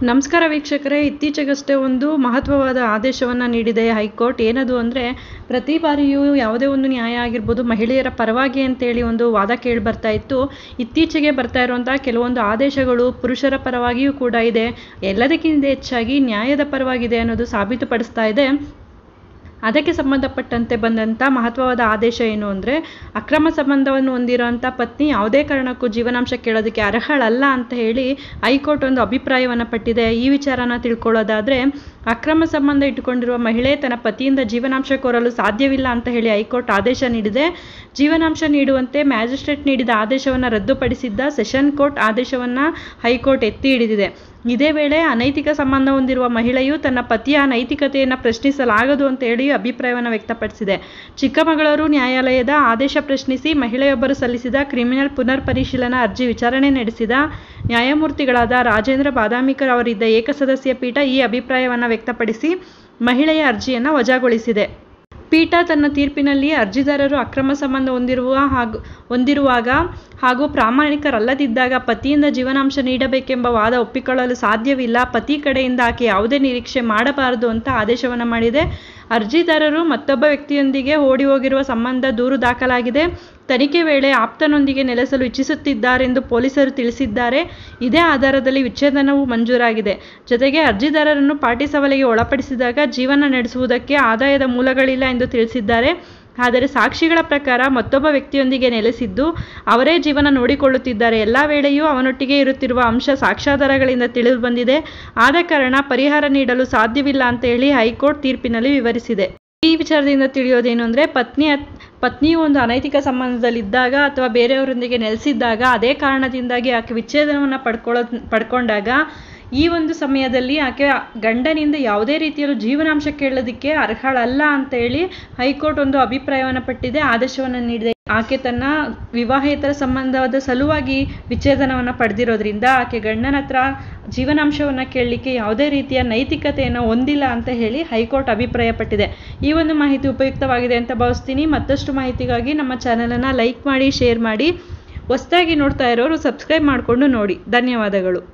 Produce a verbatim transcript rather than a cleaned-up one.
ನಮಸ್ಕಾರ ವೀಕ್ಷಕರೇ, ಇತ್ತೀಚೆಗಷ್ಟೇ ಒಂದು ಮಹತ್ವವಾದ ಆದೇಶವನ್ನು ನೀಡಿದೆ ಹೈಕೋರ್ಟ್. ಏನದು ಅಂದರೆ, ಪ್ರತಿ ಬಾರಿಯೂ ಯಾವುದೇ ಒಂದು ನ್ಯಾಯ ಆಗಿರ್ಬೋದು ಮಹಿಳೆಯರ ಪರವಾಗಿ ಅಂತೇಳಿ ಒಂದು ವಾದ ಕೇಳಿ ಬರ್ತಾ ಇತ್ತು. ಇತ್ತೀಚೆಗೆ ಬರ್ತಾ ಇರುವಂಥ ಕೆಲವೊಂದು ಆದೇಶಗಳು ಪುರುಷರ ಪರವಾಗಿಯೂ ಕೂಡ ಇದೆ, ಎಲ್ಲದಕ್ಕಿಂತ ಹೆಚ್ಚಾಗಿ ನ್ಯಾಯದ ಪರವಾಗಿದೆ ಅನ್ನೋದು ಸಾಬೀತುಪಡಿಸ್ತಾ ಇದೆ. ಅದಕ್ಕೆ ಸಂಬಂಧಪಟ್ಟಂತೆ ಬಂದಂಥ ಮಹತ್ವವಾದ ಆದೇಶ ಏನು ಅಂದರೆ, ಅಕ್ರಮ ಸಂಬಂಧವನ್ನು ಹೊಂದಿರುವಂಥ ಪತ್ನಿ ಯಾವುದೇ ಕಾರಣಕ್ಕೂ ಜೀವನಾಂಶ ಕೇಳೋದಕ್ಕೆ ಅರ್ಹಳಲ್ಲ ಅಂತ ಹೇಳಿ ಹೈಕೋರ್ಟ್ ಒಂದು ಅಭಿಪ್ರಾಯವನ್ನು ಪಟ್ಟಿದೆ. ಈ ವಿಚಾರನ ತಿಳ್ಕೊಳ್ಳೋದಾದರೆ, ಅಕ್ರಮ ಸಂಬಂಧ ಇಟ್ಟುಕೊಂಡಿರುವ ಮಹಿಳೆ ತನ್ನ ಪತಿಯಿಂದ ಜೀವನಾಂಶ ಕೋರಲು ಸಾಧ್ಯವಿಲ್ಲ ಅಂತ ಹೇಳಿ ಹೈಕೋರ್ಟ್ ಆದೇಶ ನೀಡಿದೆ. ಜೀವನಾಂಶ ನೀಡುವಂತೆ ಮ್ಯಾಜಿಸ್ಟ್ರೇಟ್ ನೀಡಿದ ಆದೇಶವನ್ನು ರದ್ದುಪಡಿಸಿದ್ದ ಸೆಷನ್ ಕೋರ್ಟ್ ಆದೇಶವನ್ನು ಹೈಕೋರ್ಟ್ ಎತ್ತಿ ಹಿಡಿದಿದೆ. ಇದೇ ವೇಳೆ ಅನೈತಿಕ ಸಂಬಂಧ ಹೊಂದಿರುವ ಮಹಿಳೆಯು ತನ್ನ ಪತಿಯ ನೈತಿಕತೆಯನ್ನು ಪ್ರಶ್ನಿಸಲಾಗದು ಅಂತ ಹೇಳಿ ಅಭಿಪ್ರಾಯವನ್ನು ವ್ಯಕ್ತಪಡಿಸಿದೆ. ಚಿಕ್ಕಮಗಳೂರು ನ್ಯಾಯಾಲಯದ ಆದೇಶ ಪ್ರಶ್ನಿಸಿ ಮಹಿಳೆಯೊಬ್ಬರು ಸಲ್ಲಿಸಿದ ಕ್ರಿಮಿನಲ್ ಪುನರ್ ಪರಿಶೀಲನಾ ಅರ್ಜಿ ವಿಚಾರಣೆ ನಡೆಸಿದ ನ್ಯಾಯಮೂರ್ತಿಗಳಾದ ರಾಜೇಂದ್ರ ಬಾದಾಮಿಕರ್ ಅವರಿದ್ದ ಏಕಸದಸ್ಯ ಪೀಠ ಈ ಅಭಿಪ್ರಾಯವನ್ನು ವ್ಯಕ್ತಪಡಿಸಿ ಮಹಿಳೆಯ ಅರ್ಜಿಯನ್ನು ವಜಾಗೊಳಿಸಿದೆ. ಪೀಠ ತನ್ನ ತೀರ್ಪಿನಲ್ಲಿ ಅರ್ಜಿದಾರರು ಅಕ್ರಮ ಸಂಬಂಧ ಹೊಂದಿರುವ ಹಾಗೂ ಹೊಂದಿರುವಾಗ ಹಾಗೂ ಪ್ರಾಮಾಣಿಕರಲ್ಲದಿದ್ದಾಗ ಪತಿಯಿಂದ ಜೀವನಾಂಶ ನೀಡಬೇಕೆಂಬ ವಾದ ಒಪ್ಪಿಕೊಳ್ಳಲು ಸಾಧ್ಯವಿಲ್ಲ, ಪತಿ ಕಡೆಯಿಂದ ಆಕೆ ಯಾವುದೇ ನಿರೀಕ್ಷೆ ಮಾಡಬಾರದು ಅಂತ ಆದೇಶವನ್ನು ಮಾಡಿದೆ. ಅರ್ಜಿದಾರರು ಮತ್ತೊಬ್ಬ ವ್ಯಕ್ತಿಯೊಂದಿಗೆ ಓಡಿ ಹೋಗಿರುವ ಸಂಬಂಧ ದೂರು ದಾಖಲಾಗಿದೆ. ತನಿಖೆ ವೇಳೆ ಆಪ್ತನೊಂದಿಗೆ ನೆಲೆಸಲು ಇಚ್ಛಿಸುತ್ತಿದ್ದಾರೆಂದು ಪೊಲೀಸರು ತಿಳಿಸಿದ್ದಾರೆ. ಇದೇ ಆಧಾರದಲ್ಲಿ ವಿಚ್ಛೇದನವು ಮಂಜೂರಾಗಿದೆ. ಜೊತೆಗೆ ಅರ್ಜಿದಾರರನ್ನು ಪಾಟಿ ಸವಲೆಗೆ ಒಳಪಡಿಸಿದಾಗ ಜೀವನ ನಡೆಸುವುದಕ್ಕೆ ಆದಾಯದ ಮೂಲಗಳಿಲ್ಲ ಎಂದು ತಿಳಿಸಿದ್ದಾರೆ. ಆದರೆ ಸಾಕ್ಷಿಗಳ ಪ್ರಕಾರ ಮತ್ತೊಬ್ಬ ವ್ಯಕ್ತಿಯೊಂದಿಗೆ ನೆಲೆಸಿದ್ದು ಅವರೇ ಜೀವನ ನೋಡಿಕೊಳ್ಳುತ್ತಿದ್ದಾರೆ. ಎಲ್ಲ ವೇಳೆಯೂ ಅವನೊಟ್ಟಿಗೆ ಇರುತ್ತಿರುವ ಅಂಶ ಸಾಕ್ಷ್ಯಾಧಾರಗಳಿಂದ ತಿಳಿದು ಬಂದಿದೆ. ಆದ ಕಾರಣ ಪರಿಹಾರ ನೀಡಲು ಸಾಧ್ಯವಿಲ್ಲ ಅಂತ ಹೇಳಿ ಹೈಕೋರ್ಟ್ ತೀರ್ಪಿನಲ್ಲಿ ವಿವರಿಸಿದೆ. ಈ ವಿಚಾರದಿಂದ ತಿಳಿಯೋದೇನು ಅಂದರೆ, ಪತ್ನಿ ಪತ್ನಿಯು ಒಂದು ಅನೈತಿಕ ಸಂಬಂಧದಲ್ಲಿದ್ದಾಗ ಅಥವಾ ಬೇರೆಯವರೊಂದಿಗೆ ನೆಲೆಸಿದ್ದಾಗ ಅದೇ ಕಾರಣದಿಂದಾಗಿ ಆಕೆ ವಿಚ್ಛೇದನವನ್ನು ಪಡ್ಕೊಳ್ಳೋ ಪಡ್ಕೊಂಡಾಗ ಈ ಒಂದು ಸಮಯದಲ್ಲಿ ಆಕೆ ಗಂಡನಿಂದ ಯಾವುದೇ ರೀತಿಯಲ್ಲೂ ಜೀವನಾಂಶ ಕೇಳೋದಕ್ಕೆ ಅರ್ಹಳಲ್ಲ ಅಂತ ಹೇಳಿ ಹೈಕೋರ್ಟ್ ಒಂದು ಅಭಿಪ್ರಾಯವನ್ನು ಪಟ್ಟಿದೆ, ಆದೇಶವನ್ನು ನೀಡಿದೆ. ಆಕೆ ತನ್ನ ವಿವಾಹೇತರ ಸಂಬಂಧದ ಸಲುವಾಗಿ ವಿಚ್ಛೇದನವನ್ನು ಪಡೆದಿರೋದ್ರಿಂದ ಆಕೆ ಗಂಡನ ಹತ್ರ ಜೀವನಾಂಶವನ್ನು ಕೇಳಲಿಕ್ಕೆ ಯಾವುದೇ ರೀತಿಯ ನೈತಿಕತೆಯನ್ನು ಹೊಂದಿಲ್ಲ ಅಂತ ಹೇಳಿ ಹೈಕೋರ್ಟ್ ಅಭಿಪ್ರಾಯ ಪಟ್ಟಿದೆ. ಈ ಒಂದು ಮಾಹಿತಿ ಉಪಯುಕ್ತವಾಗಿದೆ ಅಂತ ಭಾವಿಸ್ತೀನಿ. ಮತ್ತಷ್ಟು ಮಾಹಿತಿಗಾಗಿ ನಮ್ಮ ಚಾನಲನ್ನು ಲೈಕ್ ಮಾಡಿ, ಶೇರ್ ಮಾಡಿ. ಹೊಸದಾಗಿ ನೋಡ್ತಾ ಇರೋರು ಸಬ್ಸ್ಕ್ರೈಬ್ ಮಾಡಿಕೊಂಡು ನೋಡಿ. ಧನ್ಯವಾದಗಳು.